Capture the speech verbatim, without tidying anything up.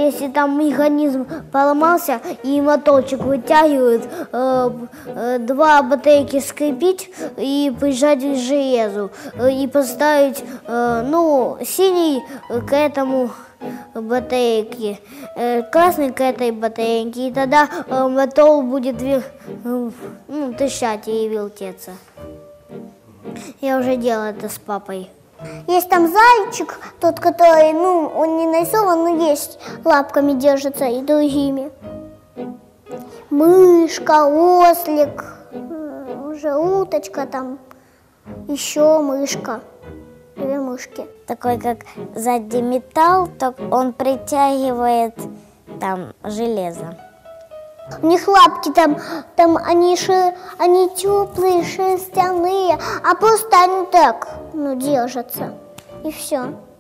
если там механизм поломался и моторчик вытягивают, э, э, два батарейки скрепить и прижать к железу э, и поставить, э, ну, синий к этому батарейке, э, красный к этой батарейке, и тогда э, мотор будет э, ну, трещать и вертеться. Я уже делала это с папой. Есть там зайчик, тот, который, ну, он не нарисован, но есть, лапками держится и другими. Мышка, ослик, уже уточка там, еще мышка, две мышки. Такой, как сзади металл, так он притягивает там железо. У них лапки там, там они, ши, они теплые, шерстяные, а просто они так, ну, держатся. И все.